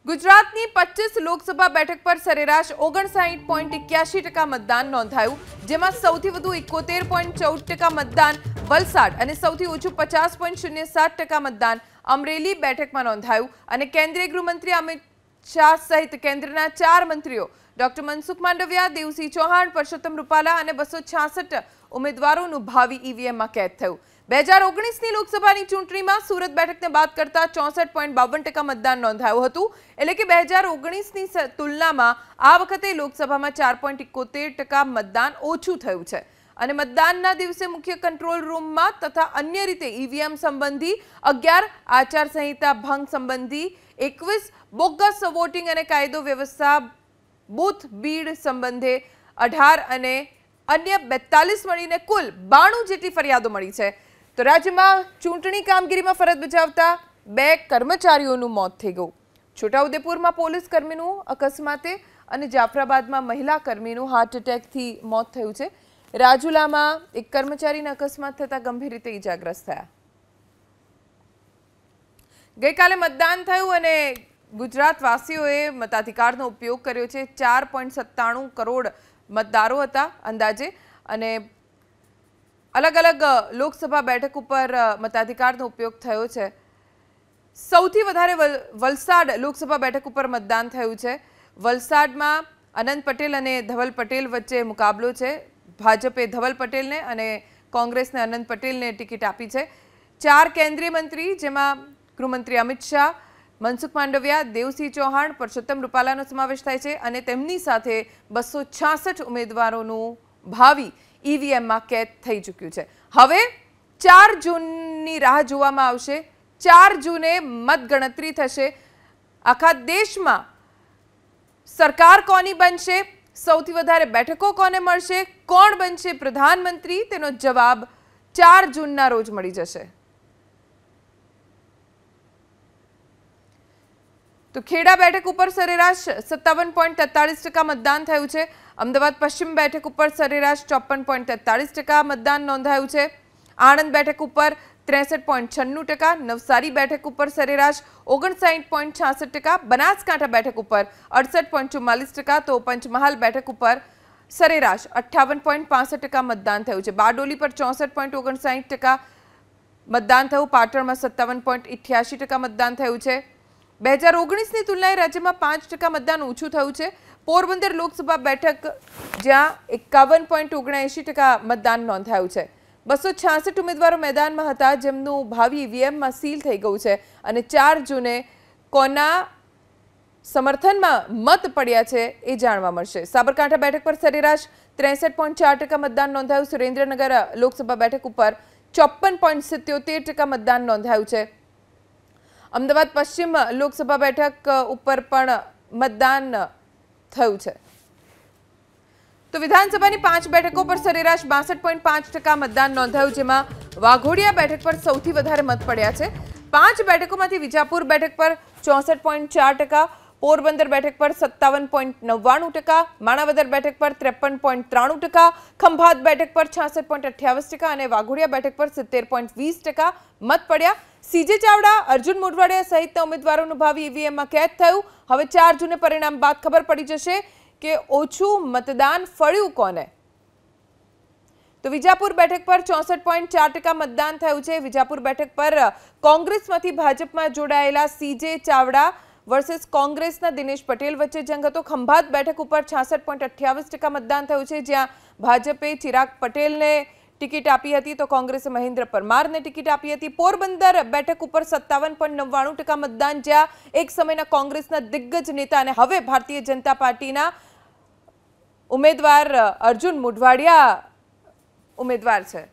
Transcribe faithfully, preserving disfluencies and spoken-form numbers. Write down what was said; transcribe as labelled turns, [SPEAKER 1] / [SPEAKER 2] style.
[SPEAKER 1] ગુજરાતની પચીસ લોકસભા બેઠક પર સરેરાશ ઓગણસાઠ પોઈન્ટ એક્યાસી ટકા મતદાન નોંધાયું, જેમાં સૌથી વધુ એકોતેર પોઈન્ટ ચૌદ ટકા મતદાન વલસાડ અને સૌથી ઓછું પચાસ પોઈન્ટ શૂન્ય સાત ટકા મતદાન અમરેલી બેઠકમાં નોંધાયું અને કેન્દ્રીય ગૃહમંત્રી અમિત શાહ સહિત કેન્દ્રના ચાર મંત્રીઓ ડોક્ટર મનસુખ માંડવિયા, દેવસિંહ ચૌહાણ, પરસોત્તમ રૂપાલા અને બસો છાસઠ ઉમેદવારોનું ભાવિ ઈવીએમમાં કેદ થયું. બે હજાર ઓગણીસની લોકસભાની ચૂંટણીમાં સુરત બેઠકને બાદ કરતા ચોસઠ પોઈન્ટ બાવન ટકા મતદાન નોંધાયું હતું, એટલે કે બે હજાર ઓગણીસની તુલનામાં આ વખતે લોકસભામાં ચાર પોઈન્ટ એકોતેર ટકા મતદાન ઓછું થયું છે અને મતદાનના દિવસે મુખ્ય કંટ્રોલ રૂમમાં તથા અન્ય રીતે ઈવીએમ સંબંધી અગિયાર, આચારસંહિતા ભંગ સંબંધી એકવીસ, બોગસ વોટિંગ અને કાયદો વ્યવસ્થા બૂથ બીડ સંબંધે અઢાર અને અન્ય બેતાલીસ મળીને કુલ બાણું જેટલી ફરિયાદો મળી છે. તો રાજ્યમાં ચૂંટણી કામગીરીમાં ફરજ બજાવતા બે કર્મચારીઓનું મોત થઈ ગયું. છોટાઉદેપુરમાં પોલીસ કર્મીનું અકસ્માતે અને જાફરાબાદમાં મહિલા કર્મીનું હાર્ટ એટેકથી મોત થયું છે. રાજુલામાં એક કર્મચારીને અકસ્માત થતા ગંભીર રીતે ઈજાગ્રસ્ત થયા. ગઈકાલે મતદાન થયું અને ગુજરાતવાસીઓએ મતાધિકારનો ઉપયોગ કર્યો છે. ચાર પોઈન્ટ સત્તાણું કરોડ મતદારો હતા અંદાજે અને અલગ અલગ લોકસભા બેઠક ઉપર મતાધિકારનો ઉપયોગ થયો છે. સૌથી વધારે વલસાડ લોકસભા બેઠક ઉપર મતદાન થયું છે. વલસાડમાં અનંત પટેલ અને ધવલ પટેલ વચ્ચે મુકાબલો છે. ભાજપે ધવલ પટેલને અને કોંગ્રેસને અનંત પટેલને ટિકિટ આપી છે. ચાર કેન્દ્રીય મંત્રી, જેમાં ગૃહમંત્રી અમિત શાહ, મનસુખ માંડવિયા, દેવસિંહ ચૌહાણ, પરસોત્તમ રૂપાલાનો સમાવેશ થાય છે અને તેમની સાથે બસો છાસઠ ઉમેદવારોનું ભાવિ ઈવીએમમાં કેદ થઈ ચૂક્યું છે. હવે ચાર જૂનની રાહ જોવામાં આવશે. ચાર જૂને મતગણતરી થશે. આખા દેશમાં સરકાર કોની બનશે, સૌથી વધારે બેઠકો કોને મળશે, કોણ બનશે પ્રધાનમંત્રી, તેનો જવાબ ચાર જૂનના રોજ મળી જશે. તો ખેડા બેઠક ઉપર સરેરાશ સત્તાવન પોઈન્ટ તેતાલીસ ટકા મતદાન થયું છે. અમદાવાદ પશ્ચિમ બેઠક ઉપર સરેરાશ ચોપન પોઈન્ટ તેતાલીસ ટકા મતદાન નોંધાયું છે. આણંદ બેઠક ઉપર ત્રેસઠ પોઈન્ટ છન્નું ટકા, નવસારી બેઠક ઉપર સરેરાશ ઓગણસાઠ પોઈન્ટ છાસઠ ટકા, બનાસકાંઠા બેઠક ઉપર અડસઠ પોઈન્ટ ચુમ્માલીસ ટકા, તો પંચમહાલ બેઠક ઉપર સરેરાશ અઠ્ઠાવન પોઈન્ટ પાસઠ ટકા મતદાન થયું છે. બારડોલી પર ચોસઠ પોઈન્ટ ઓગણસાઠ ટકા મતદાન થયું. પાટણમાં સત્તાવન પોઈન્ટ અઠ્યાસી ટકા મતદાન થયું છે. બે હજાર ઓગણીસની તુલનાએ રાજ્યમાં પાંચ ટકા મતદાન ઓછું થયું છે. પોરબંદર લોકસભા બેઠક જ્યાં એકાવન પોઈન્ટ ઓગણએંશી ટકા મતદાન નોંધાયું છે. બસો છાસઠ ઉમેદવારો મેદાનમાં હતા, જેમનું ભાવિ ઈવીએમમાં સીલ થઈ ગયું છે અને ચાર જૂને કોના સમર્થનમાં મત પડ્યા છે એ જાણવા મળશે. સાબરકાંઠા બેઠક પર સરેરાશ ત્રેસઠ પોઈન્ટ ચાર ટકા મતદાન નોંધાયું. સુરેન્દ્રનગર લોકસભા બેઠક ઉપર ચોપન પોઈન્ટ સિત્યોતેર ટકા મતદાન નોંધાયું છે. અમદાવાદ પશ્ચિમ લોકસભા બેઠક ઉપર પણ મતદાન થયું છે. તો વિધાનસભાની પાંચ બેઠકો પર સરેરાશ બાસઠ પોઈન્ટ પાંચ ટકા મતદાન નોંધાયું, જેમાં વાઘોડિયા બેઠક પર સૌથી વધારે મત પડ્યા છે. પાંચ બેઠકોમાંથી વિજાપુર બેઠક પર ચોસઠ પોઈન્ટ ચાર ટકા, પોરબંદર બેઠક પર સત્તાવન પોઈન્ટ નવ્વાણું ટકા, માણાવદર બેઠક પર ત્રેપન પોઈન્ટ ત્રાણું ટકા, ખંભાત બેઠક પર છાસઠ પોઈન્ટ અઠ્યાવીસ ટકા અને વાઘોડિયા બેઠક પર સિત્તેર પોઈન્ટ વીસ ટકા મત પડ્યા. સીજે ચાવડા, અર્જુન મોઢવાડિયા સહિતના ઉમેદવારોનું ભાવિ ઈવીએમમાં કેદ થયું. હવે ચાર જૂને પરિણામ બાદ ખબર પડી જશે કે ઓછું મતદાન ફળ્યું કોને. તો વિજાપુર બેઠક પર ચોસઠ પોઈન્ટ ચાર ટકા મતદાન થયું છે. વિજાપુર બેઠક પર કોંગ્રેસમાંથી ભાજપમાં જોડાયેલા સીજે ચાવડા વર્સેસ કોંગ્રેસના દિનેશ પટેલ વચ્ચે જંગ હતો. ખંભાત બેઠક ઉપર છાસઠ પોઈન્ટ અઠ્યાવીસ ટકા મતદાન થયું છે, જ્યાં ભાજપે ચિરાગ પટેલને ટિકિટ આપી હતી તો કોંગ્રેસે મહેન્દ્ર પરમારને ટિકિટ આપી હતી. પોરબંદર બેઠક ઉપર સત્તાવન પોઈન્ટ નવ્વાણું ટકા મતદાન, જ્યાં એક સમયના કોંગ્રેસના દિગ્ગજ નેતા અને હવે ભારતીય જનતા પાર્ટીના ઉમેદવાર અર્જુન મોઢવાડિયા ઉમેદવાર છે.